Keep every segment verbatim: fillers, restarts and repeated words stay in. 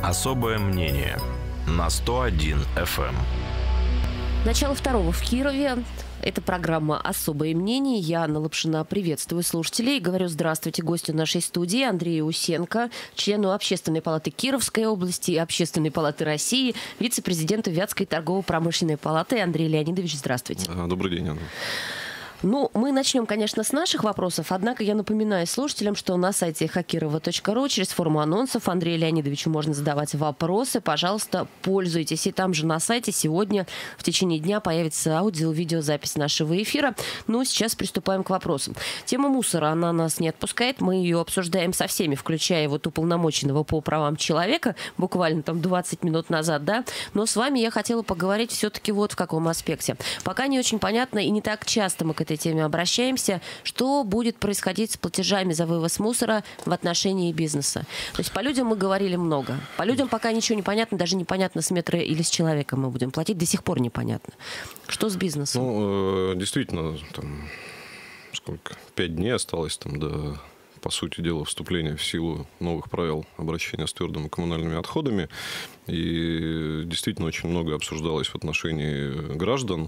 Особое мнение на сто один эф эм. Начало второго в Кирове. Это программа «Особое мнение». Я, Анна Лапшина, приветствую слушателей. Говорю здравствуйте гостю нашей студии Андрею Усенко, члену Общественной палаты Кировской области и Общественной палаты России, вице-президенту Вятской торгово-промышленной палаты. Андрей Леонидович, здравствуйте. Добрый день, Анна. Ну, мы начнем, конечно, с наших вопросов, однако я напоминаю слушателям, что на сайте хакирова точка ру через форму анонсов Андрею Леонидовичу можно задавать вопросы. Пожалуйста, пользуйтесь. И там же на сайте сегодня в течение дня появится аудио-видеозапись нашего эфира. Ну, сейчас приступаем к вопросам. Тема мусора, она нас не отпускает. Мы ее обсуждаем со всеми, включая вот уполномоченного по правам человека, буквально там двадцать минут назад, да. Но с вами я хотела поговорить все-таки вот в каком аспекте. Пока не очень понятно и не так часто мы к этой теме обращаемся, что будет происходить с платежами за вывоз мусора в отношении бизнеса. То есть по людям мы говорили много. По людям пока ничего не понятно, даже непонятно, с метра или с человека мы будем платить, до сих пор непонятно. Что с бизнесом? Ну, действительно, там, сколько, пять дней осталось там до, по сути дела, вступления в силу новых правил обращения с твердыми коммунальными отходами. И действительно очень много обсуждалось в отношении граждан,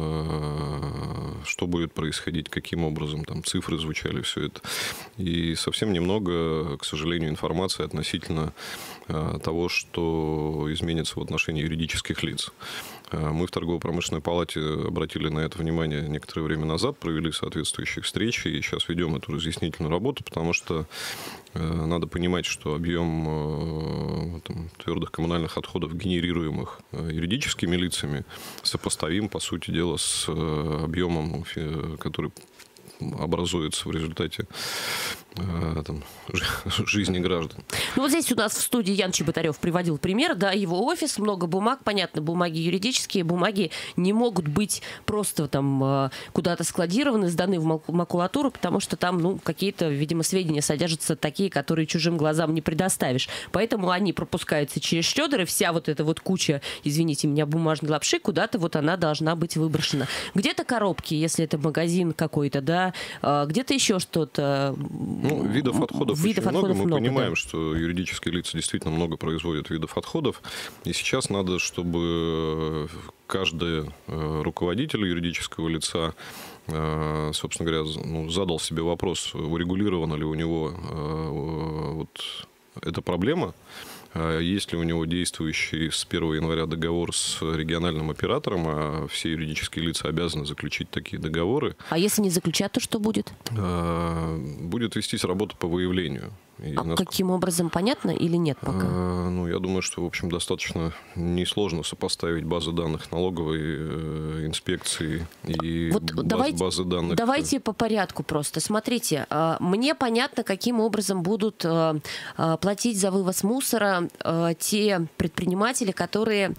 что будет происходить, каким образом, там цифры звучали, все это. И совсем немного, к сожалению, информации относительно того, что изменится в отношении юридических лиц. Мы в торгово-промышленной палате обратили на это внимание некоторое время назад, провели соответствующие встречи, и сейчас ведем эту разъяснительную работу, потому что надо понимать, что объем там, твердых коммунальных отходов, генерируемых юридическими лицами, сопоставим, по сути дела, с объемом, который образуется в результате там, жизни граждан. Ну вот здесь у нас в студии Ян Чеботарев приводил пример, да, его офис, много бумаг, понятно, бумаги юридические, бумаги не могут быть просто там куда-то складированы, сданы в макулатуру, потому что там, ну, какие-то, видимо, сведения содержатся такие, которые чужим глазам не предоставишь. Поэтому они пропускаются через шредер, и вся вот эта вот куча, извините меня, бумажной лапши, куда-то вот она должна быть выброшена. Где-то коробки, если это магазин какой-то, да, где-то еще что-то. Ну, видов отходов видов очень отходов много. Мы много, понимаем, да. что юридические лица действительно много производят видов отходов. И сейчас надо, чтобы каждый руководитель юридического лица, собственно говоря, ну, задал себе вопрос, урегулирована ли у него вот эта проблема. Есть ли у него действующий с первого января договор с региональным оператором, а все юридические лица обязаны заключить такие договоры. А если не заключат, то что будет? Будет вестись работа по выявлению. И а нас... каким образом, понятно или нет пока? А, ну, я думаю, что, в общем, достаточно несложно сопоставить базы данных налоговой э, инспекции и вот баз, давайте, базы данных. Давайте по порядку просто. Смотрите, мне понятно, каким образом будут платить за вывоз мусора те предприниматели, которые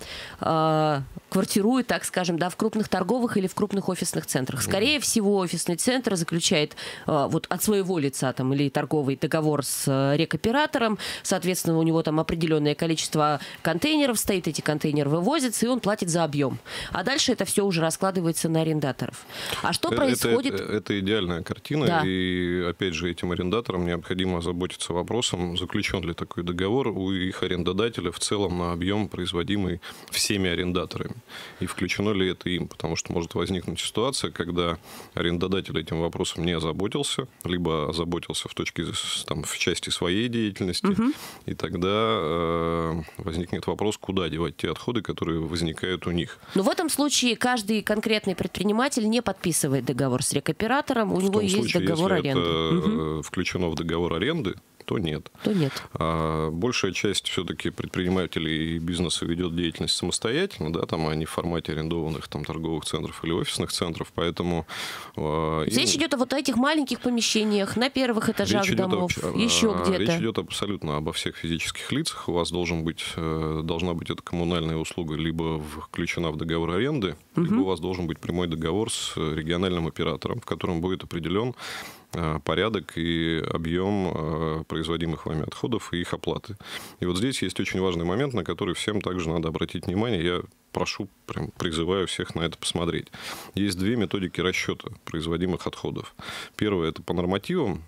квартируют, так скажем, да, в крупных торговых или в крупных офисных центрах. Скорее всего, офисный центр заключает вот от своего лица там, или торговый договор с рекоператором, соответственно, у него там определенное количество контейнеров стоит, эти контейнеры вывозятся, и он платит за объем. А дальше это все уже раскладывается на арендаторов. А что это, происходит? Это, это идеальная картина, да. И опять же этим арендаторам необходимо озаботиться вопросом, заключен ли такой договор у их арендодателя в целом на объем, производимый всеми арендаторами. И включено ли это им, потому что может возникнуть ситуация, когда арендодатель этим вопросом не озаботился, либо озаботился в точке, там, в части своей деятельности, угу. И тогда э, возникнет вопрос, куда девать те отходы, которые возникают у них. Но в этом случае каждый конкретный предприниматель не подписывает договор с рекоператором, у в него есть случае, договор если аренды. Это угу. включено в договор аренды, то нет. То нет. А большая часть все-таки предпринимателей и бизнеса ведет деятельность самостоятельно, да, там они в формате арендованных там, торговых центров или офисных центров, поэтому... Речь им... идет о вот этих маленьких помещениях, на первых этажах речь домов, об... еще где-то. Речь идет абсолютно обо всех физических лицах. У вас должен быть, должна быть эта коммунальная услуга либо включена в договор аренды, угу. либо у вас должен быть прямой договор с региональным оператором, в котором будет определен порядок и объем производимых вами отходов и их оплаты. И вот здесь есть очень важный момент, на который всем также надо обратить внимание. Я прошу, прям призываю всех на это посмотреть. Есть две методики расчета производимых отходов. Первая – это по нормативам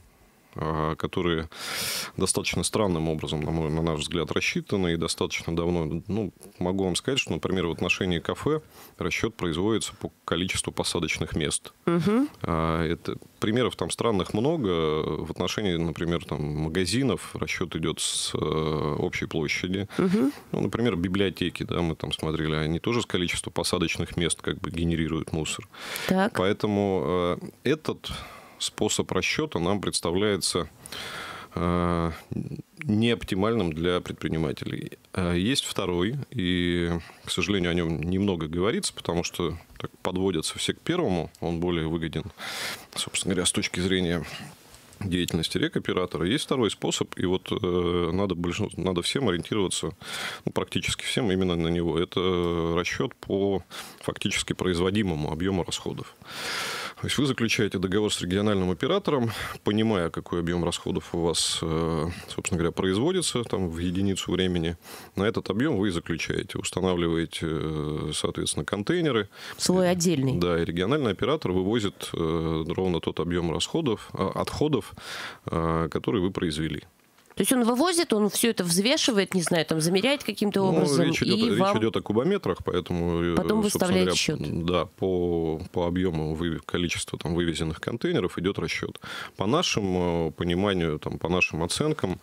которые достаточно странным образом, на, мой, на наш взгляд, рассчитаны и достаточно давно. Ну, могу вам сказать, что, например, в отношении кафе расчет производится по количеству посадочных мест. Угу. Это, примеров там странных много. В отношении, например, там, магазинов расчет идет с общей площади. Угу. Ну, например, библиотеки, да, мы там смотрели, они тоже с количества посадочных мест как бы генерируют мусор. Так. Поэтому этот способ расчета нам представляется э, неоптимальным для предпринимателей. Есть второй, и, к сожалению, о нем немного говорится, потому что так подводятся все к первому, он более выгоден, собственно говоря, с точки зрения деятельности рекоператора. Есть второй способ, и вот э, надо, надо всем ориентироваться, ну, практически всем именно на него. Это расчет по фактически производимому объему расходов. То есть вы заключаете договор с региональным оператором, понимая, какой объем расходов у вас, собственно говоря, производится там, в единицу времени. На этот объем вы и заключаете. Устанавливаете, соответственно, контейнеры. Слой отдельный. Да, и региональный оператор вывозит ровно тот объем расходов, отходов, который вы произвели. То есть он вывозит, он все это взвешивает, не знаю, там замеряет каким-то образом. Ну, речь идет, и речь вам... идет о кубометрах, поэтому... Потом выставляет счет. Да, по, по объему, количеству там, вывезенных контейнеров идет расчет. По нашему пониманию, там, по нашим оценкам,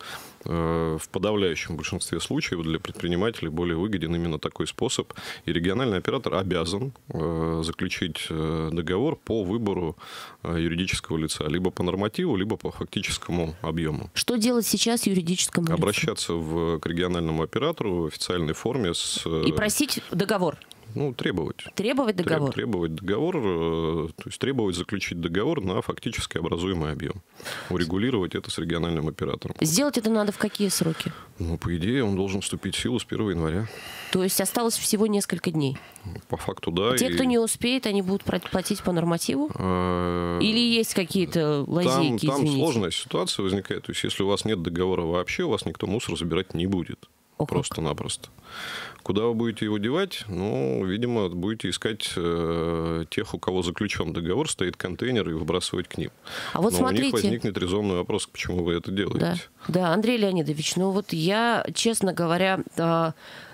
в подавляющем большинстве случаев для предпринимателей более выгоден именно такой способ. И региональный оператор обязан заключить договор по выбору юридического лица. Либо по нормативу, либо по фактическому объему. Что делать сейчас юридическому лицу? Обращаться в, к региональному оператору в официальной форме. С, и просить договор? Ну, требовать. Требовать договор? Требовать договор, то есть требовать заключить договор на фактически образуемый объем. Урегулировать это с региональным оператором. Сделать это надо в какие сроки? Ну, по идее, он должен вступить в силу с первого января. То есть осталось всего несколько дней? По факту, да. Те, и... кто не успеет, они будут платить по нормативу? А... Или есть какие-то лазейки, там, там извините? сложная ситуация возникает. То есть, если у вас нет договора вообще, у вас никто мусор забирать не будет. О, просто-напросто. Куда вы будете его девать? Ну, видимо, будете искать э, тех, у кого заключен договор, стоит контейнер, и выбрасывать к ним. А вот Но смотрите... у них возникнет резонный вопрос, почему вы это делаете. Да, да, Андрей Леонидович, ну вот я, честно говоря... Э,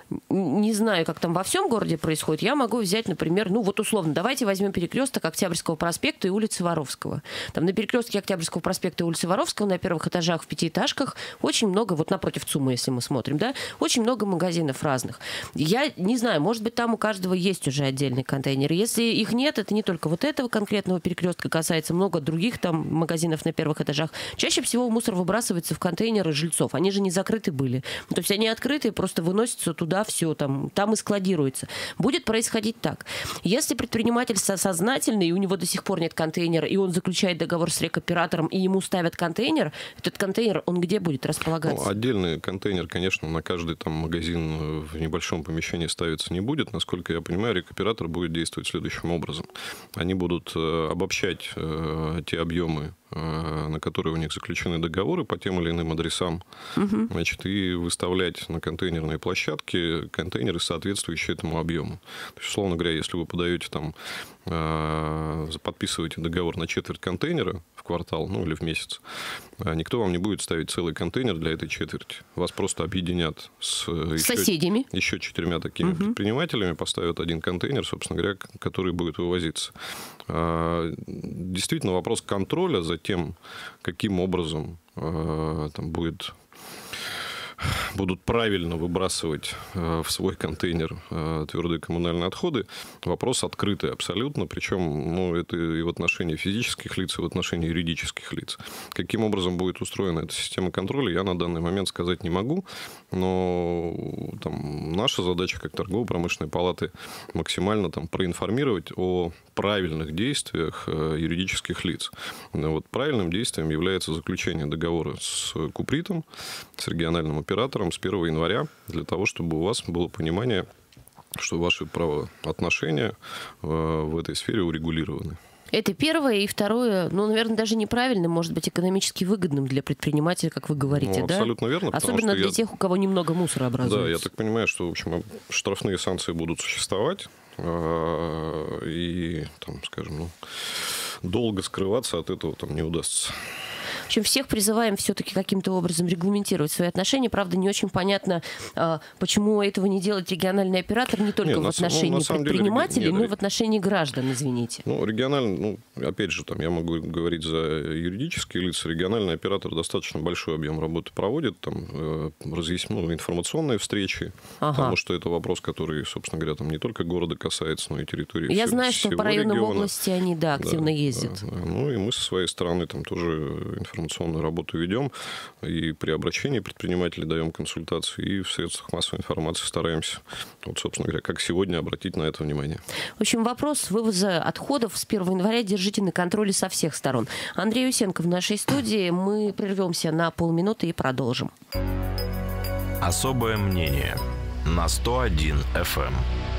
не знаю, как там во всем городе происходит, я могу взять, например, ну вот условно, давайте возьмем перекресток Октябрьского проспекта и улицы Воровского. Там на перекрестке Октябрьского проспекта и улицы Воровского на первых этажах в пятиэтажках очень много, вот напротив ЦУМа, если мы смотрим, да, очень много магазинов разных. Я не знаю, может быть, там у каждого есть уже отдельный контейнер. Если их нет, это не только вот этого конкретного перекрестка касается, много других там магазинов на первых этажах. Чаще всего мусор выбрасывается в контейнеры жильцов. Они же не закрыты были. То есть они открытые, просто выносятся туда, все там, там и складируется. Будет происходить так. Если предприниматель сознательный, и у него до сих пор нет контейнера, и он заключает договор с рекоператором, и ему ставят контейнер, этот контейнер, он где будет располагаться? Ну, отдельный контейнер, конечно, на каждый там магазин в небольшом помещении ставиться не будет. Насколько я понимаю, рекоператор будет действовать следующим образом. Они будут э, обобщать э, те объемы, э, на которые у них заключены договоры по тем или иным адресам, угу. Значит, и выставлять на контейнерные площадки контейнеры, соответствующие этому объему. То есть, условно говоря, если вы подаете там, э, подписываете договор на четверть контейнера в квартал, ну или в месяц, никто вам не будет ставить целый контейнер для этой четверти. Вас просто объединят с, с еще, соседями, еще четырьмя такими угу. предпринимателями, поставят один контейнер, собственно говоря, который будет вывозиться. Действительно, вопрос контроля за тем, каким образом там будет... будут правильно выбрасывать в свой контейнер твердые коммунальные отходы, вопрос открытый абсолютно, причем ну, это и в отношении физических лиц, и в отношении юридических лиц. Каким образом будет устроена эта система контроля, я на данный момент сказать не могу, но там, наша задача как торгово-промышленной палаты максимально там, проинформировать о правильных действиях юридических лиц. Вот, правильным действием является заключение договора с Купритом, с региональным оператором с первого января, для того, чтобы у вас было понимание, что ваши правоотношения в этой сфере урегулированы. Это первое. И второе, ну, наверное, даже неправильным, может быть, экономически выгодным для предпринимателя, как вы говорите, ну, да? Абсолютно верно. Особенно для я... тех, у кого немного мусора образуется. Да, я так понимаю, что, в общем, штрафные санкции будут существовать. И, там, скажем, ну, долго скрываться от этого там не удастся. В общем, всех призываем все-таки каким-то образом регламентировать свои отношения. Правда, не очень понятно, почему этого не делает региональный оператор не только Нет, в отношении ну, предпринимателей, деле, но и в отношении граждан, извините. Ну, региональный, ну, опять же, там я могу говорить за юридические лица. Региональный оператор достаточно большой объем работы проводит, там э, разъяс... ну, информационные встречи, ага. потому что это вопрос, который, собственно говоря, там не только города касается, но и территории. Я всего, знаю, что по районам региона. области они, да, активно да, ездят. Да, да. Ну, и мы со своей стороны там тоже информационную работу ведем, и при обращении предпринимателей даем консультации, и в средствах массовой информации стараемся, вот, собственно говоря, как сегодня, обратить на это внимание. В общем, вопрос вывоза отходов с первого января держите на контроле со всех сторон. Андрей Усенко в нашей студии. Мы прервемся на полминуты и продолжим. Особое мнение на сто один эф эм.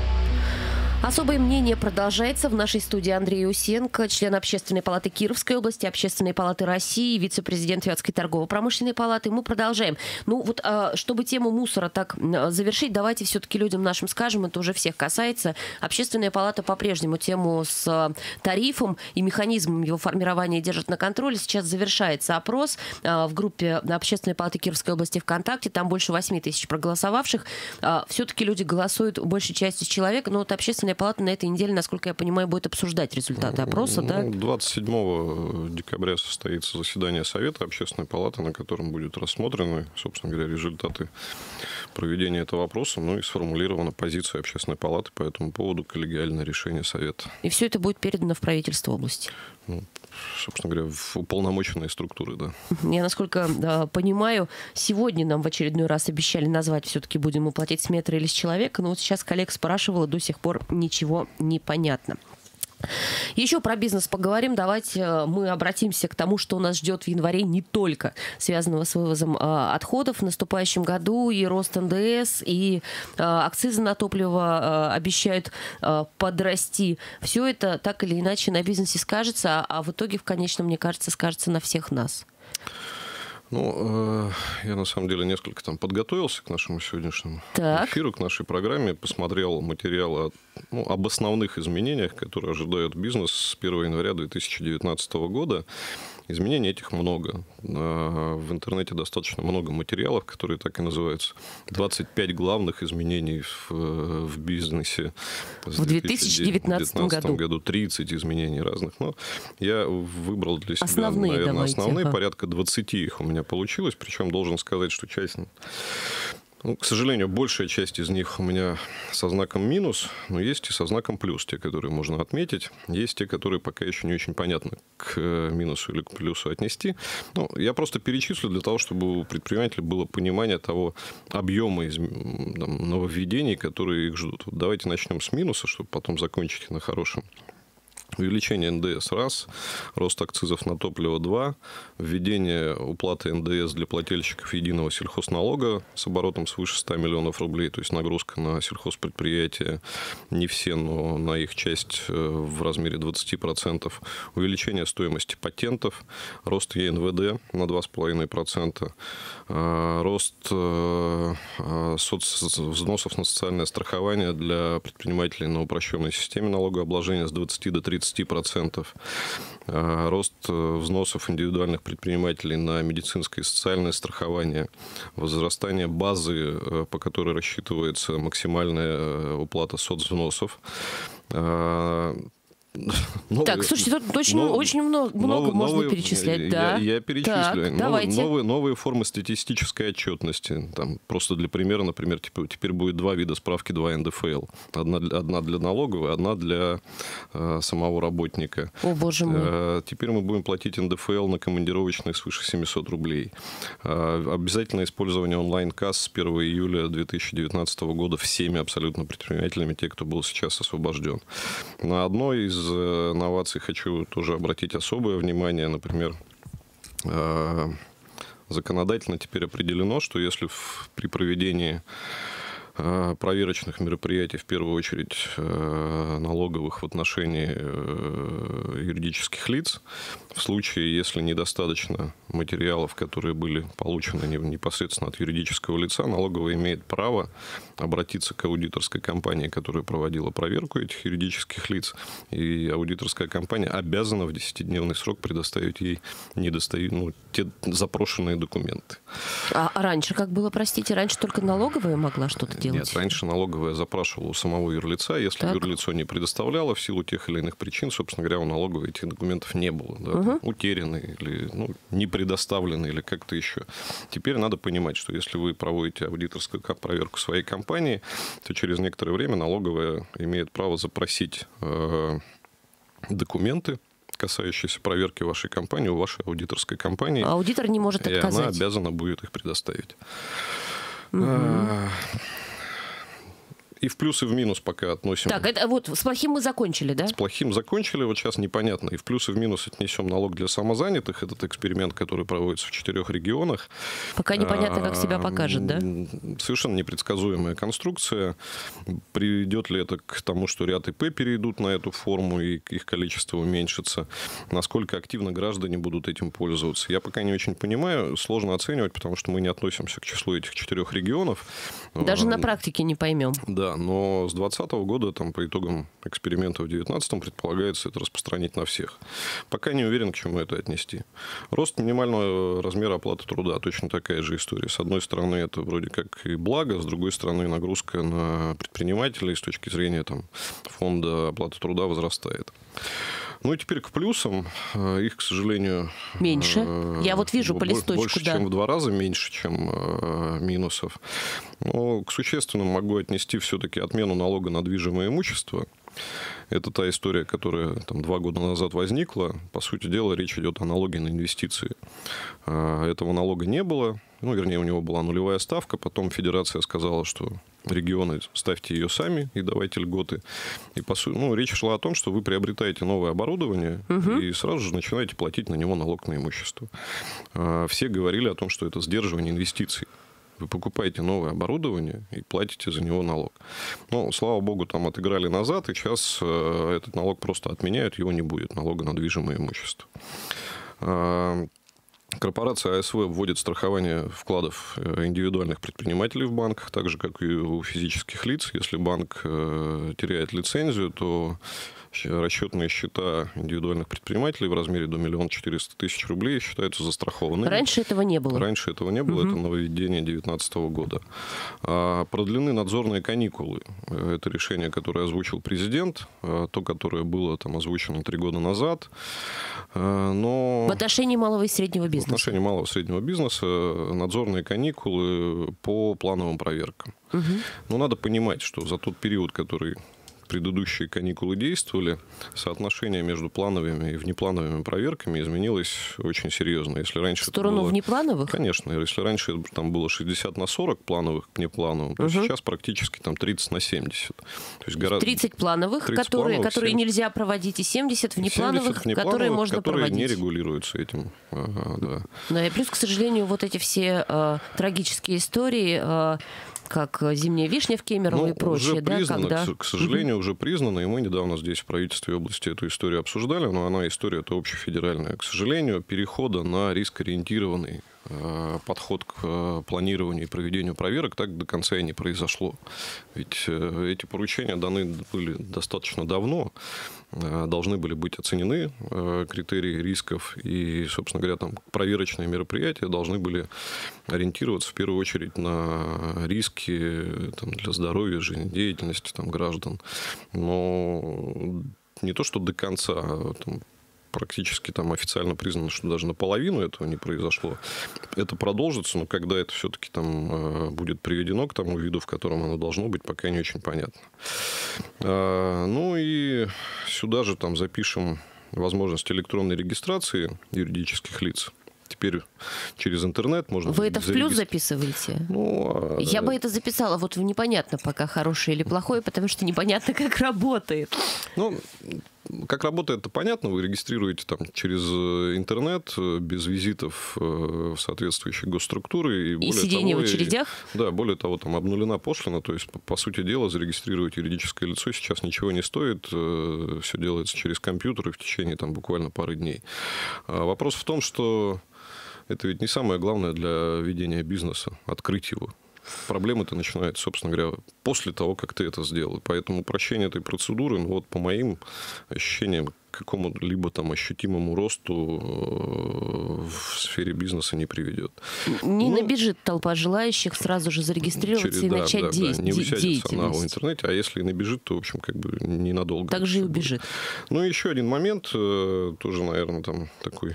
Особое мнение продолжается. В нашей студии Андрей Усенко, член Общественной палаты Кировской области, Общественной палаты России, вице-президент Вятской торгово-промышленной палаты. Мы продолжаем. Ну вот, чтобы тему мусора так завершить, давайте все-таки людям нашим скажем, это уже всех касается. Общественная палата по-прежнему тему с тарифом и механизмом его формирования держит на контроле. Сейчас завершается опрос в группе Общественной палаты Кировской области ВКонтакте. Там больше восьми тысяч проголосовавших. Все-таки люди голосуют большей частью человека, но вот Общественная палата на этой неделе, насколько я понимаю, будет обсуждать результаты опроса, ну, да? двадцать седьмого декабря состоится заседание Совета Общественной палаты, на котором будут рассмотрены, собственно говоря, результаты проведения этого опроса, ну и сформулирована позиция Общественной палаты по этому поводу, коллегиальное решение Совета. И все это будет передано в правительство области? Ну, собственно говоря, в уполномоченные структуры, да. Я, насколько да, понимаю, сегодня нам в очередной раз обещали назвать, все-таки будем мы платить с метра или с человека, но вот сейчас коллег спрашивала, до сих пор ничего не понятно. Еще про бизнес поговорим. Давайте мы обратимся к тому, что нас ждет в январе не только связанного с вывозом э, отходов в наступающем году. И рост эн дэ эс, и э, акцизы на топливо э, обещают э, подрасти. Все это так или иначе на бизнесе скажется, а, а в итоге, в конечном, мне кажется, скажется на всех нас. Ну, я на самом деле несколько там подготовился к нашему сегодняшнему так. эфиру, к нашей программе, посмотрел материалы ну, об основных изменениях, которые ожидают бизнес с первого января две тысячи девятнадцатого года. Изменений этих много. В интернете достаточно много материалов, которые так и называются. двадцать пять главных изменений в, в бизнесе. В две тысячи девятнадцатом году. году тридцать изменений разных. Но я выбрал для себя, основные, наверное, давайте. основные. Ага. Порядка двадцати их у меня получилось. Причем должен сказать, что часть... Ну, к сожалению, большая часть из них у меня со знаком минус, но есть и со знаком плюс, те, которые можно отметить. Есть те, которые пока еще не очень понятно к минусу или к плюсу отнести. Ну, я просто перечислю для того, чтобы у предпринимателей было понимание того объема из, там, нововведений, которые их ждут. Вот давайте начнем с минуса, чтобы потом закончить на хорошем. Увеличение эн дэ эс – раз, рост акцизов на топливо – два, введение уплаты эн дэ эс для плательщиков единого сельхозналога с оборотом свыше ста миллионов рублей, то есть нагрузка на сельхозпредприятия, не все, но на их часть в размере двадцати процентов, увеличение стоимости патентов, рост е эн вэ дэ на два с половиной процента, рост соцвзносов на социальное страхование для предпринимателей на упрощенной системе налогообложения с двадцати до тридцати процентов, рост взносов индивидуальных предпринимателей на медицинское и социальное страхование, возрастание базы, по которой рассчитывается максимальная уплата соцвзносов. Новые, так, слушайте, тут очень, новые, очень много, много новые, можно новые, перечислять. Я, да. я перечислю. Так, новые, давайте. Новые, новые формы статистической отчетности. Там, просто для примера, например, теперь, теперь будет два вида справки, два эн дэ эф эл. Одна, одна для налоговой, одна для э, самого работника. О, боже мой. Э, теперь мы будем платить эн дэ эф эл на командировочные свыше семисот рублей. Э, обязательное использование онлайн-касс с первого июля две тысячи девятнадцатого года всеми абсолютно предпринимателями, те, кто был сейчас освобожден. На одной из новаций хочу тоже обратить особое внимание. Например, законодательно теперь определено, что если в, при проведении проверочных мероприятий, в первую очередь налоговых, в отношении юридических лиц. В случае, если недостаточно материалов, которые были получены непосредственно от юридического лица, налоговая имеет право обратиться к аудиторской компании, которая проводила проверку этих юридических лиц, и аудиторская компания обязана в десятидневный срок предоставить ей недостаю... ну, те запрошенные документы. А раньше как было, простите? Раньше только налоговая могла что-то делать? Нет, раньше налоговая запрашивала у самого юрлица. Если так. юрлицо не предоставляло в силу тех или иных причин, собственно говоря, у налоговой этих документов не было. Да? Угу. Утеряны или ну, не предоставлены или как-то еще. Теперь надо понимать, что если вы проводите аудиторскую проверку своей компании, то через некоторое время налоговая имеет право запросить э, документы, касающиеся проверки вашей компании, у вашей аудиторской компании. Аудитор не может отказать. И она обязана будет их предоставить. Угу. И в плюс, и в минус пока относим. Так, это вот с плохим мы закончили, да? С плохим закончили, вот сейчас непонятно. И в плюс, и в минус отнесем налог для самозанятых. Этот эксперимент, который проводится в четырех регионах. Пока непонятно, как себя покажет, да? Совершенно непредсказуемая конструкция. Приведет ли это к тому, что ряд ИП перейдут на эту форму, и их количество уменьшится? Насколько активно граждане будут этим пользоваться? Я пока не очень понимаю. Сложно оценивать, потому что мы не относимся к числу этих четырех регионов. Даже на практике не поймем. Да. Да, но с двадцатого года, там, по итогам эксперимента в девятнадцатом, предполагается это распространить на всех. Пока не уверен, к чему это отнести. Рост минимального размера оплаты труда, точно такая же история. С одной стороны, это вроде как и благо, с другой стороны, нагрузка на предпринимателей с точки зрения там, фонда оплаты труда возрастает. Ну и теперь к плюсам. Их, к сожалению... Меньше. Я вот вижу по листочку, больше, да. чем в два раза меньше, чем минусов. Но к существенным могу отнести все-таки отмену налога на движимое имущество. Это та история, которая там, два года назад возникла. По сути дела, речь идет о налоге на инвестиции. Этого налога не было. Ну, вернее, у него была нулевая ставка. Потом федерация сказала, что регионы, ставьте ее сами и давайте льготы. И по сути, ну, речь шла о том, что вы приобретаете новое оборудование угу. и сразу же начинаете платить на него налог на имущество. Все говорили о том, что это сдерживание инвестиций. Вы покупаете новое оборудование и платите за него налог. Но, слава богу, там отыграли назад, и сейчас этот налог просто отменяют, его не будет, налога на движимое имущество. Корпорация АСВ вводит страхование вкладов индивидуальных предпринимателей в банках, так же, как и у физических лиц. Если банк теряет лицензию, то расчетные счета индивидуальных предпринимателей в размере до миллиона четыреста тысяч рублей считаются застрахованными. Раньше этого не было. Раньше этого не было. Угу. Это нововведение две тысячи девятнадцатого года. А продлены надзорные каникулы. Это решение, которое озвучил президент, то, которое было там озвучено три года назад. Но... В отношении малого и среднего бизнеса. В отношении малого и среднего бизнеса надзорные каникулы по плановым проверкам. Угу. Но надо понимать, что за тот период, который предыдущие каникулы действовали, соотношение между плановыми и внеплановыми проверками изменилось очень серьезно. Если раньше в сторону было, внеплановых? Конечно. Если раньше там было шестьдесят на сорок плановых к внеплановым, то угу. сейчас практически там тридцать на семьдесят. То есть гораздо... тридцать плановых, тридцать которые, плановых, которые нельзя проводить, и семьдесят внеплановых, семьдесят внеплановых, которые можно которые проводить. не регулируются этим. Ага, да. Да, и плюс, к сожалению, вот эти все э, трагические истории... Э, как «Зимняя вишня» в Кемерово ну, и прочее. Уже да, признано, когда... к, к сожалению, уже признано, и мы недавно здесь в правительстве области эту историю обсуждали, но она история-то общефедеральная. К сожалению, перехода на рискоориентированный э, подход к э, планированию и проведению проверок так до конца и не произошло. Ведь э, эти поручения даны были достаточно давно, э, должны были быть оценены э, критерии рисков, и, собственно говоря, там проверочные мероприятия должны были ориентироваться в первую очередь на риски там, для здоровья, жизнедеятельности там, граждан. Но не то, что до конца, а там, практически там официально признано, что даже наполовину этого не произошло. Это продолжится, но когда это все-таки там будет приведено к тому виду, в котором оно должно быть, пока не очень понятно. Ну и сюда же там запишем возможность электронной регистрации юридических лиц. Теперь через интернет можно... Вы это в плюс записываете? Ну, Я а... бы это записала. Вот непонятно пока, хорошее или плохое, потому что непонятно, как работает. Ну, как работает, это понятно. Вы регистрируете там через интернет, без визитов в соответствующие госструктуры. И, и более сидение того, в очередях? И, да, более того, там обнулена пошлина. То есть, по, по сути дела, зарегистрировать юридическое лицо сейчас ничего не стоит. Все делается через компьютер и в течение там, буквально пары дней. А вопрос в том, что это ведь не самое главное для ведения бизнеса – открыть его. Проблемы-то начинаются, собственно говоря, после того, как ты это сделал. Поэтому упрощение этой процедуры, ну, вот по моим ощущениям, к какому-либо там ощутимому росту в сфере бизнеса не приведет. Не ну, набежит толпа желающих сразу же зарегистрироваться через, и да, начать да, де- да, не усядется она в деятельность. интернете, а если и набежит, то, в общем, как бы ненадолго. Так же и убежит. Будет. Ну, и еще один момент, тоже, наверное, там такой...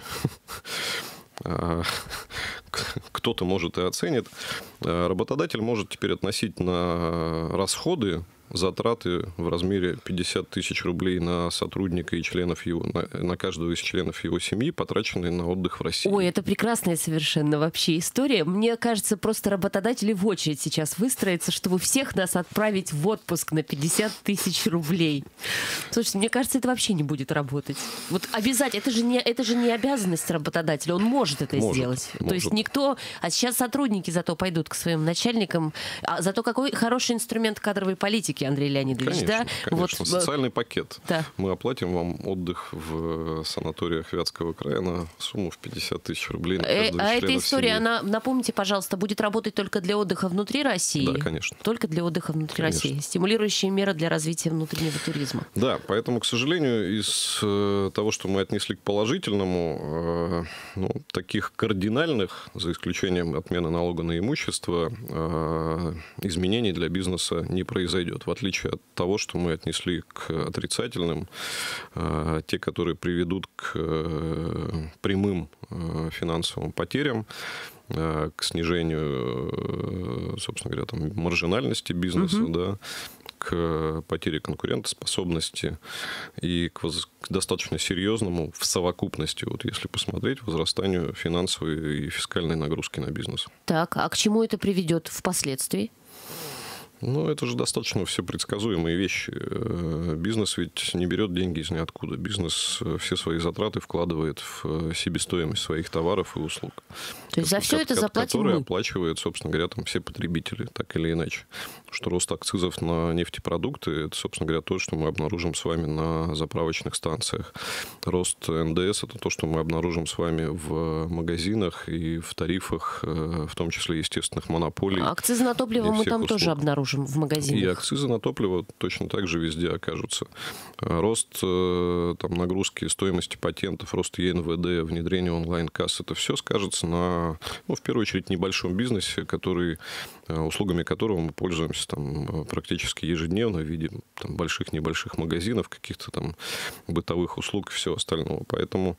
кто-то, может, и оценит. Работодатель может теперь относить на расходы затраты в размере пятьдесят тысяч рублей на сотрудника и членов его, на, на каждого из членов его семьи, потраченные на отдых в России. Ой, это прекрасная совершенно вообще история. Мне кажется, просто работодатели в очередь сейчас выстроятся, чтобы всех нас отправить в отпуск на пятьдесят тысяч рублей. Слушайте, мне кажется, это вообще не будет работать. Вот обязательно, это же не, это же не обязанность работодателя, он может это может, сделать. Может. То есть никто... А сейчас сотрудники зато пойдут к своим начальникам. А зато какой хороший инструмент кадровой политики, Андрей Леонидович, конечно, да? Конечно, вот, социальный пакет. Да. Мы оплатим вам отдых в санаториях Вятского края на сумму в пятьдесят тысяч рублей на каждого А члена эта история, семьи. она, напомните, пожалуйста, будет работать только для отдыха внутри России? Да, конечно. Только для отдыха внутри конечно. России. Стимулирующая мера для развития внутреннего туризма. Да, поэтому, к сожалению, из э, того, что мы отнесли к положительному, э, ну, таких кардинальных, за исключением отмены налога на имущество, э, изменений для бизнеса не произойдет. В отличие от того, что мы отнесли к отрицательным, э, те, которые приведут к э, прямым э, финансовым потерям, э, к снижению, э, собственно говоря, там, маржинальности бизнеса, угу. да, к потере конкурентоспособности и к, воз... к достаточно серьезному в совокупности, вот если посмотреть, возрастанию финансовой и фискальной нагрузки на бизнес. Так, а к чему это приведет впоследствии? Ну, это же достаточно все предсказуемые вещи. Бизнес ведь не берет деньги из ниоткуда. Бизнес все свои затраты вкладывает в себестоимость своих товаров и услуг. То есть за все это заплатим которые мы? Оплачивают, собственно говоря, там все потребители, так или иначе. Что рост акцизов на нефтепродукты, это, собственно говоря, то, что мы обнаружим с вами на заправочных станциях. Рост эн дэ эс – это то, что мы обнаружим с вами в магазинах и в тарифах, в том числе естественных монополий. А акцизы на топливо мы там услуг. Тоже обнаружим в магазинах. И акцизы на топливо точно так же везде окажутся. Рост там, нагрузки стоимости патентов, рост е эн вэ дэ, внедрение онлайн-касс – это все скажется на, ну, в первую очередь, небольшом бизнесе, который, услугами которого мы пользуемся там, практически ежедневно в виде там, больших-небольших магазинов, каких-то там бытовых услуг и всего остального. Поэтому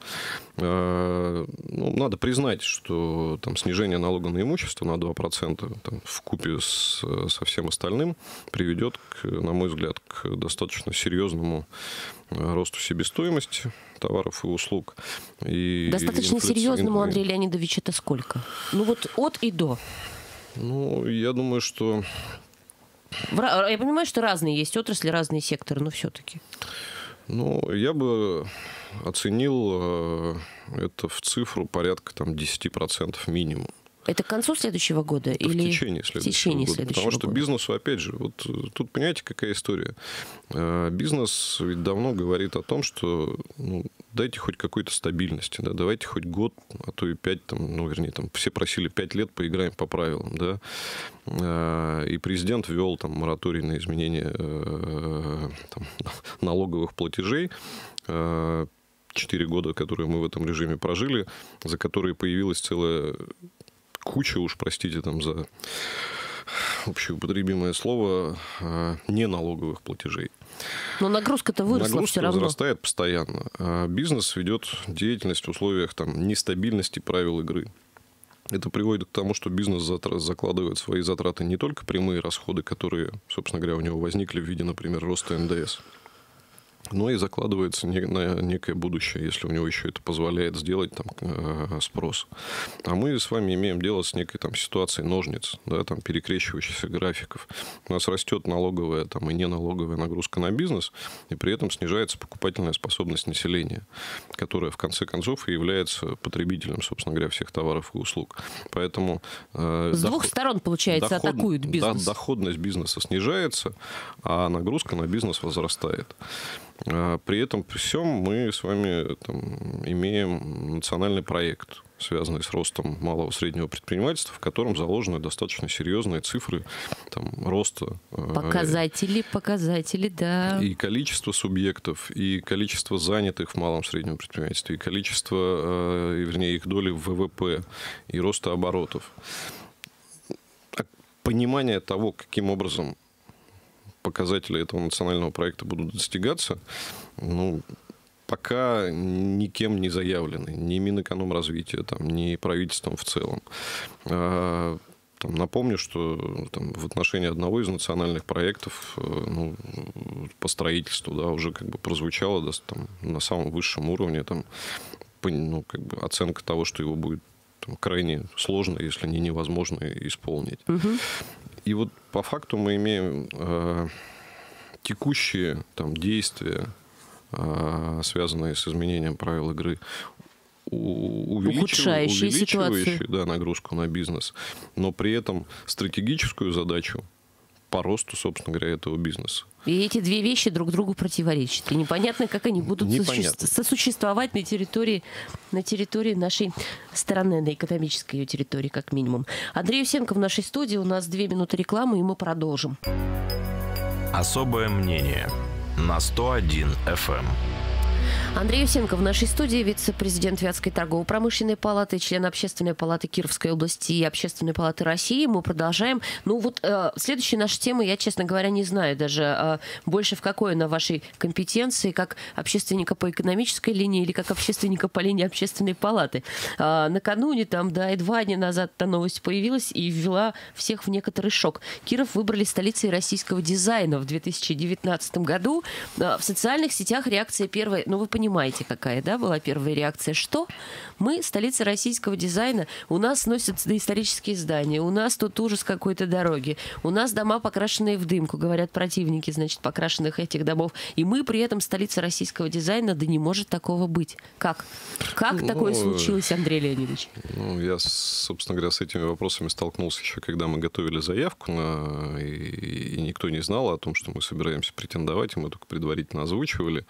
э, ну, надо признать, что там, снижение налога на имущество на два процента там, вкупе с, со всем остальным приведет, к, на мой взгляд, к достаточно серьезному росту себестоимости товаров и услуг. И достаточно инфляци... серьезному, Андрей Леонидович, это сколько? Ну вот от и до. Ну, я думаю, что... Я понимаю, что разные есть отрасли, разные секторы, но все-таки. Ну, я бы оценил это в цифру порядка там, десять процентов минимум. Это к концу следующего года? Это или в течение следующего, в течение года. следующего Потому что года. Бизнесу, опять же, вот тут понимаете, какая история? Бизнес ведь давно говорит о том, что ну, дайте хоть какой-то стабильности, да, давайте хоть год, а то и пять, там, ну, вернее, там, все просили пять лет, поиграем по правилам, да. И президент ввел там мораторий на изменение там, налоговых платежей. Четыре года, которые мы в этом режиме прожили, за которые появилась целая куча, уж простите там за общеупотребимое слово, неналоговых платежей. Но нагрузка-то выросла Нагрузка все равно. возрастает постоянно. А бизнес ведет деятельность в условиях там, нестабильности правил игры. Это приводит к тому, что бизнес закладывает свои затраты не только прямые расходы, которые, собственно говоря, у него возникли в виде, например, роста эн дэ эс. но и закладывается на некое будущее, если у него еще это позволяет сделать там, спрос. А мы с вами имеем дело с некой там, ситуацией ножниц, да, там, перекрещивающихся графиков. У нас растет налоговая там, и неналоговая нагрузка на бизнес, и при этом снижается покупательная способность населения, которая в конце концов и является потребителем, собственно говоря, всех товаров и услуг. Поэтому с доход... двух сторон, получается, доход... атакуют бизнес. Да, доходность бизнеса снижается, а нагрузка на бизнес возрастает. При этом при всем мы с вами там, имеем национальный проект, связанный с ростом малого и среднего предпринимательства, в котором заложены достаточно серьезные цифры там, роста. Показатели, показатели, да. И количество субъектов, и количество занятых в малом и среднем предпринимательстве, и количество, вернее, их доли в вэ вэ пэ, и роста оборотов. Понимание того, каким образом показатели этого национального проекта будут достигаться, ну, пока никем не заявлены, ни Минэкономразвития, там, ни правительством в целом. А, там, напомню, что там, в отношении одного из национальных проектов ну, по строительству да, уже как бы прозвучало да, там, на самом высшем уровне там, ну, как бы оценка того, что его будет там, крайне сложно, если не невозможно исполнить. Угу. И вот по факту мы имеем э, текущие там, действия, э, связанные с изменением правил игры, увеличивающие, увеличивающие да, нагрузку на бизнес, но при этом стратегическую задачу по росту, собственно говоря, этого бизнеса. И эти две вещи друг другу противоречат. И непонятно, как они будут непонятно. сосуществовать на территории, на территории нашей страны, на экономической ее территории, как минимум. Андрей Усенко в нашей студии. У нас две минуты рекламы, и мы продолжим. Особое мнение на сто один эф эм. Андрей Усенко в нашей студии, вице-президент Вятской торгово-промышленной палаты, член Общественной палаты Кировской области и Общественной палаты России. Мы продолжаем. Ну вот э, следующая наша тема, я, честно говоря, не знаю даже э, больше в какой на вашей компетенции, как общественника по экономической линии или как общественника по линии Общественной палаты. Э, накануне, там, да, и два дня назад эта новость появилась и ввела всех в некоторый шок. Киров выбрали столицей российского дизайна в две тысячи девятнадцатом году. Э, в социальных сетях реакция первая, ну вы понимаете, Понимаете, какая, да, была первая реакция? Что? Мы, столица российского дизайна, у нас сносят доисторические здания, у нас тут ужас какой-то дороги, у нас дома, покрашенные в дымку, говорят противники, значит, покрашенных этих домов, и мы при этом столица российского дизайна, да не может такого быть. Как? Как ну, такое случилось, Андрей Леонидович? Ну, я, собственно говоря, с этими вопросами столкнулся еще, когда мы готовили заявку, на... и, и никто не знал о том, что мы собираемся претендовать, и мы только предварительно озвучивали.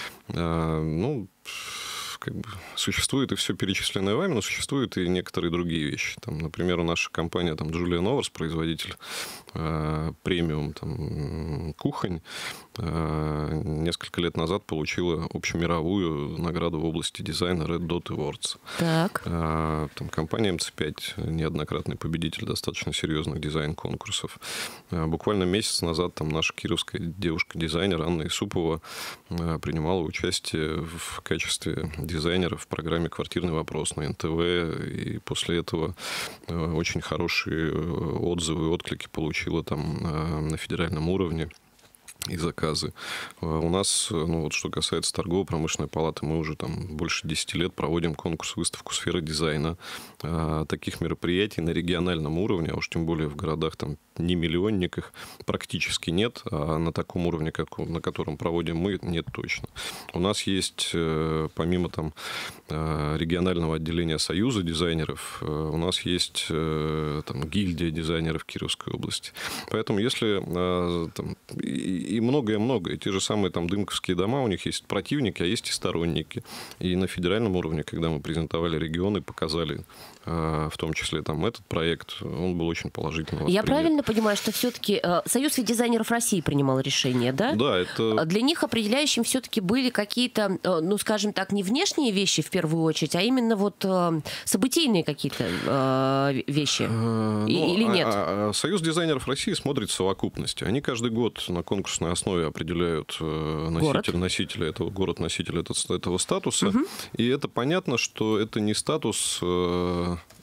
Ну, как бы существует и все перечисленное вами, но существуют и некоторые другие вещи. Там, например, наша компания там, Julian Overs, производитель э, премиум там, кухонь, э, несколько лет назад получила общемировую награду в области дизайна Red Dot Awards. Так. Э, там, компания эм цэ пять, неоднократный победитель достаточно серьезных дизайн-конкурсов. Э, буквально месяц назад там, наша кировская девушка-дизайнер Анна Исупова э, принимала участие в качестве дизайнера в программе «Квартирный вопрос» на эн тэ вэ, и после этого очень хорошие отзывы и отклики получила там на федеральном уровне и заказы. У нас, ну вот что касается торгово-промышленной палаты, мы уже там больше десяти лет проводим конкурс-выставку «Сфера дизайна». Таких мероприятий на региональном уровне, а уж тем более в городах там не миллионниках, практически нет, а на таком уровне, как, на котором проводим мы, нет точно. У нас есть, помимо там регионального отделения Союза дизайнеров, у нас есть там гильдия дизайнеров Кировской области. Поэтому если там, и многое-многое, те же самые там дымковские дома, у них есть противники, а есть и сторонники. И на федеральном уровне, когда мы презентовали регионы, показали в том числе там этот проект, он был очень положительно воспринят. Я правильно понимаю, что все-таки э, Союз дизайнеров России принимал решение, да? Да, это... Для них определяющим все-таки были какие-то, э, ну, скажем так, не внешние вещи в первую очередь, а именно вот э, событийные какие-то э, вещи. Э, И, ну, или нет? А, а, Союз дизайнеров России смотрит совокупность. Они каждый год на конкурсной основе определяют э, носитель, носителя этого, город-носителя этого, этого статуса. Угу. И это понятно, что это не статус... Э,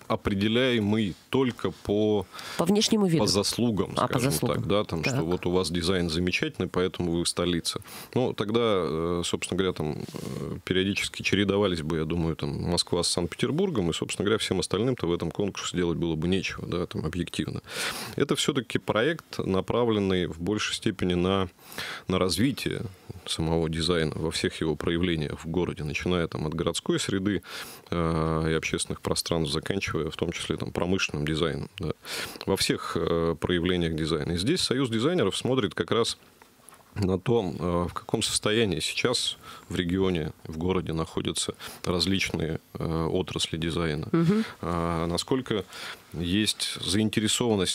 определяемый только по, по внешнему виду. По заслугам, а, скажем по заслугам. так, да, там, так. что вот у вас дизайн замечательный, поэтому вы столица. Ну, тогда, собственно говоря, там периодически чередовались бы, я думаю, там Москва с Санкт-Петербургом, и, собственно говоря, всем остальным-то в этом конкурсе делать было бы нечего, да, там, объективно. Это все-таки проект, направленный в большей степени на, на развитие самого дизайна во всех его проявлениях в городе, начиная там от городской среды э, и общественных пространств, заканчивая в том числе там промышленным дизайном, да, во всех э, проявлениях дизайна. И здесь Союз дизайнеров смотрит как раз на том, в каком состоянии сейчас в регионе, в городе находятся различные отрасли дизайна. Угу. Насколько есть заинтересованность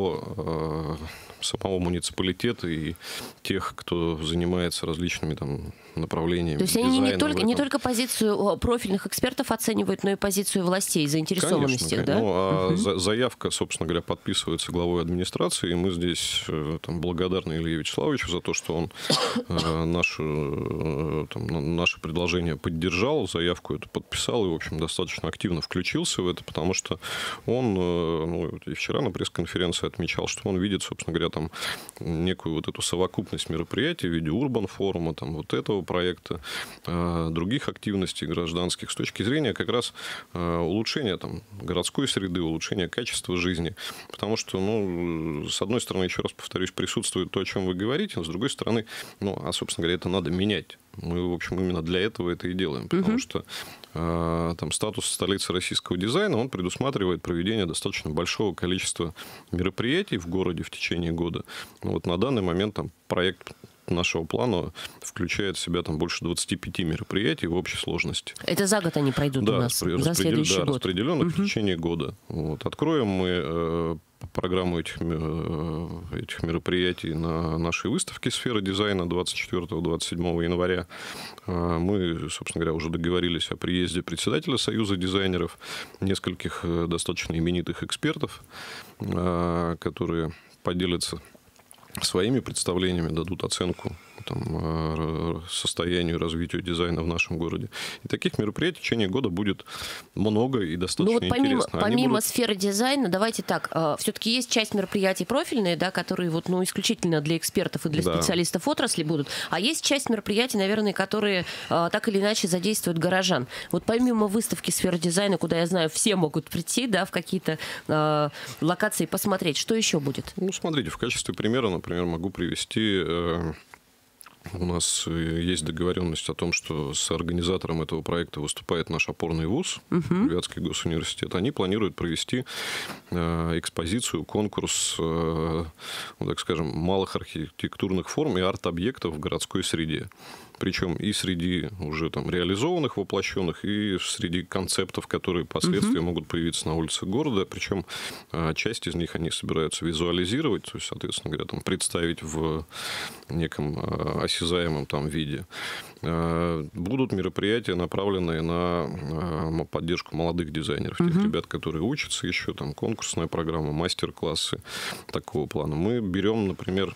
самого, самого муниципалитета и тех, кто занимается различными там направлениями. То есть они не только, не только позицию профильных экспертов оценивают, но и позицию властей, заинтересованность их, да? Ну, а угу. заявка, собственно говоря, подписывается главой администрации, и мы здесь там, благодарны Илье Вячеславовичу за то, что он э, наше, э, там, наше предложение поддержал, заявку эту подписал и, в общем, достаточно активно включился в это, потому что он, э, ну, и вчера на пресс-конференции отмечал, что он видит, собственно говоря, там некую вот эту совокупность мероприятий в виде урбан-форума, там, вот этого проекта, э, других активностей гражданских с точки зрения как раз э, улучшения там, городской среды, улучшения качества жизни. Потому что, ну, с одной стороны, еще раз повторюсь, присутствует то, о чем вы говорите, но с другой стороны, ну, а, собственно говоря, это надо менять. Мы, в общем, именно для этого это и делаем. Потому угу. что э, там, статус столицы российского дизайна, он предусматривает проведение достаточно большого количества мероприятий в городе в течение года. Ну, вот на данный момент там, проект нашего плана включает в себя там больше двадцати пяти мероприятий в общей сложности. Это за год они пройдут да, у нас? распри- За следующий да, год? распределенных угу. в течение года. Вот. Откроем мы э, программу этих, э, этих мероприятий на нашей выставке «Сфера дизайна» двадцать четвёртого — двадцать седьмого января. Э, мы, собственно говоря, уже договорились о приезде председателя Союза дизайнеров, нескольких э, достаточно именитых экспертов, э, которые поделятся своими представлениями, дадут оценку там, состоянию и развитию дизайна в нашем городе. И таких мероприятий в течение года будет много и достаточно ну, вот помимо, интересно. Помимо будут... сферы дизайна, давайте так, все-таки есть часть мероприятий профильные, да, которые вот, ну, исключительно для экспертов и для да. специалистов отрасли будут, а есть часть мероприятий, наверное, которые так или иначе задействуют горожан. Вот помимо выставки сферы дизайна, куда, я знаю, все могут прийти, да, в какие-то э, локации посмотреть, что еще будет? Ну, смотрите, в качестве примера, например, могу привести... Э... У нас есть договоренность о том, что с организатором этого проекта выступает наш опорный вуз, uh-huh. Вятский госуниверситет. Они планируют провести э, экспозицию, конкурс, э, ну, так скажем, малых архитектурных форм и арт-объектов в городской среде. Причем и среди уже там реализованных, воплощенных, и среди концептов, которые впоследствии uh-huh. могут появиться на улицах города. Причем часть из них они собираются визуализировать, то есть, соответственно говоря, там, представить в неком осязаемом там виде. Будут мероприятия, направленные на поддержку молодых дизайнеров, uh-huh. тех ребят, которые учатся еще, там, конкурсная программа, мастер-классы такого плана. Мы берем, например,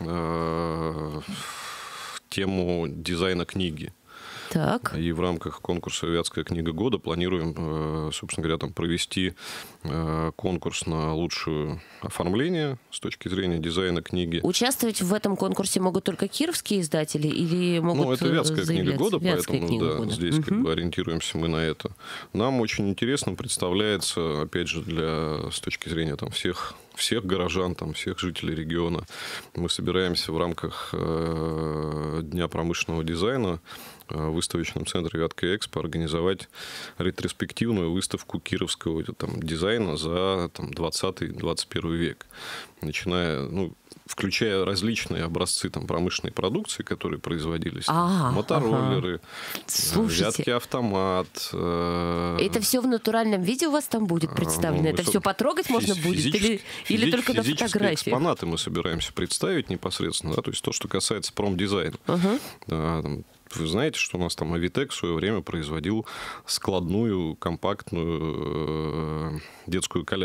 тему дизайна книги. Так. И в рамках конкурса «Вятская книга года» планируем, собственно говоря, там провести конкурс на лучшее оформление с точки зрения дизайна книги. Участвовать в этом конкурсе могут только кировские издатели или могут Ну, это «Вятская книга года», Вятская поэтому книга да, года. здесь угу. как бы ориентируемся мы на это. Нам очень интересно представляется, опять же, для, с точки зрения там, всех всех горожан, там, всех жителей региона. Мы собираемся в рамках э, Дня промышленного дизайна э, в выставочном центре «Вятка Экспо» организовать ретроспективную выставку кировского там, дизайна за там, двадцатый — двадцать первый век. Начиная, ну, включая различные образцы там, промышленной продукции, которые производились. А, мотороллеры, ага. Вятки автомат. Э... Это все в натуральном виде у вас там будет представлено? Ну, это все потрогать можно будет? Или, или только на фотографии? Экспонаты мы собираемся представить непосредственно. Да, то есть то, что касается промдизайна. Uh-huh. Да, там, вы знаете, что у нас там Авитек в свое время производил складную, компактную э, детскую коляску.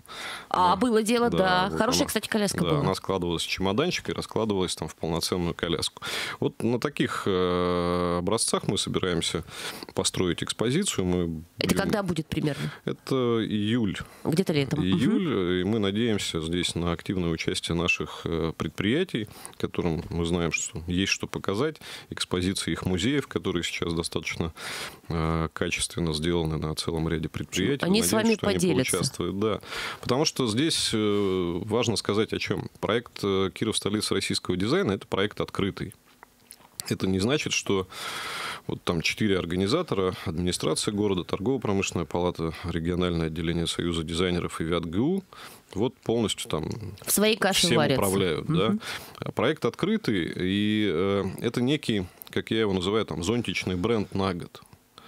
А, она, было дело, да. Вот Хорошая, она, кстати, коляска да, была. она складывалась в чемоданчик и раскладывалась там в полноценную коляску. Вот на таких э, образцах мы собираемся построить экспозицию. Мы Это будем... когда будет примерно? Это июль. Где-то летом. Июль, Угу. и мы надеемся здесь на активное участие наших предприятий, которым мы знаем, что есть что показать, экспозиции их музеев, которые сейчас достаточно э, качественно сделаны на целом ряде предприятий. Они Надеемся, с вами что они поделятся. поучаствуют, да. Потому что здесь э, важно сказать о чем. Проект «Киров. Столица российского дизайна» – это проект открытый. Это не значит, что вот там четыре организатора: администрация города, торгово-промышленная палата, региональное отделение Союза дизайнеров и ВятГУ, вот полностью там в своей каше всем варятся. управляют. Угу. Да. Проект открытый, и э, это некий, как я его называю, там, зонтичный бренд на год.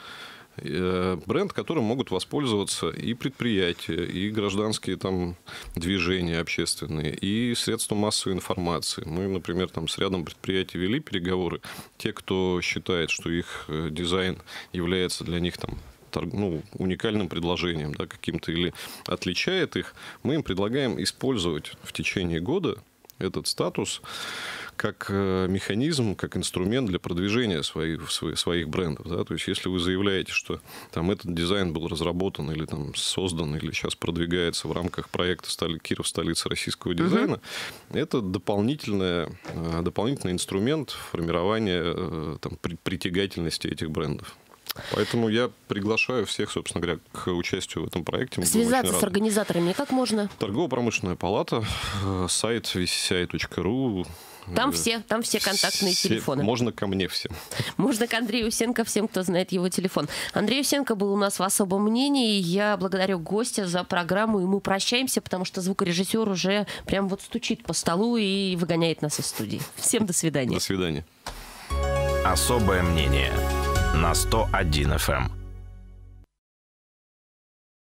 Бренд, которым могут воспользоваться и предприятия, и гражданские там движения общественные, и средства массовой информации. Мы, например, там с рядом предприятий вели переговоры. Те, кто считает, что их дизайн является для них там ну, уникальным предложением, да, каким-то, или отличает их, мы им предлагаем использовать в течение года этот статус как механизм, как инструмент для продвижения своих, своих брендов. Да? То есть, если вы заявляете, что там, этот дизайн был разработан или там, создан, или сейчас продвигается в рамках проекта «Киров. Столица российского дизайна», угу. это дополнительный, дополнительный инструмент формирования там, притягательности этих брендов. Поэтому я приглашаю всех, собственно говоря, к участию в этом проекте. Мы связаться с организаторами как можно? Торгово-промышленная палата, сайт ви си си ай точка ру. Там все, там все контактные все, телефоны. Можно ко мне всем. Можно к Андрею Усенко, всем, кто знает его телефон. Андрей Усенко был у нас в особом мнении. Я благодарю гостя за программу, и мы прощаемся, потому что звукорежиссер уже прям вот стучит по столу и выгоняет нас из студии. Всем до свидания. До свидания. Особое мнение на сто один эф эм.